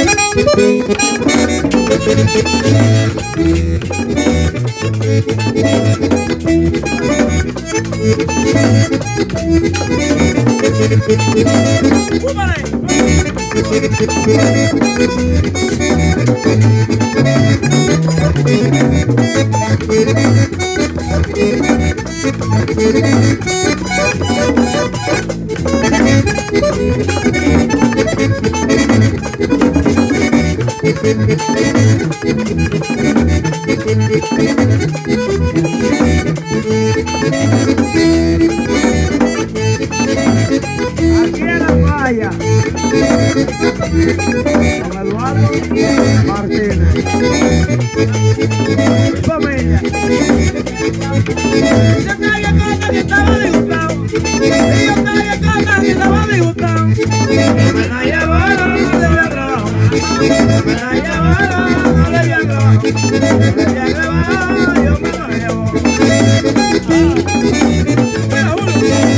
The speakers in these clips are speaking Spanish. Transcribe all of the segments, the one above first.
Aquí en la playa, con Eduardo Martínez, familia. Yo traía cosas que estaba disgustado, y yo traía cosas que estaba disgustado. Me la llevaron, no le había trabajo, me la llevaron, no le había trabajo, no le había trabajo, yo me la llevo. Mira uno.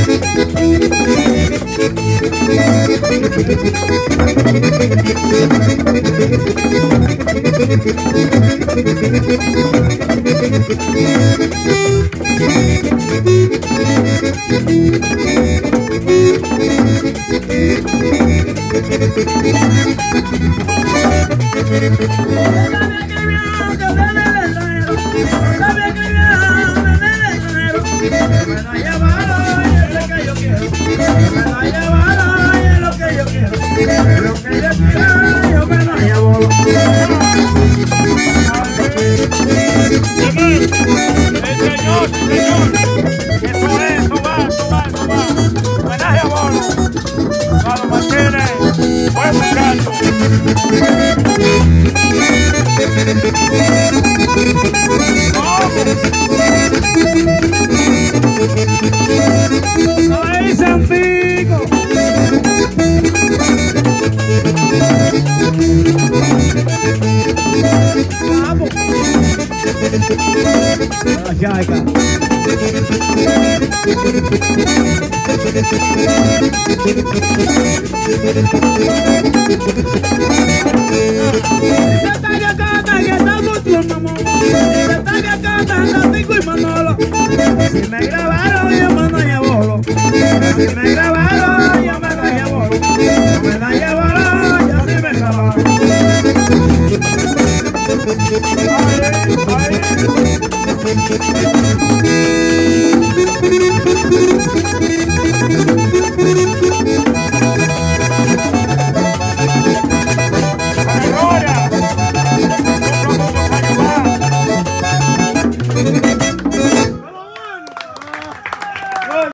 ¡Ay, Santiago! ¡Vamos! La chaica.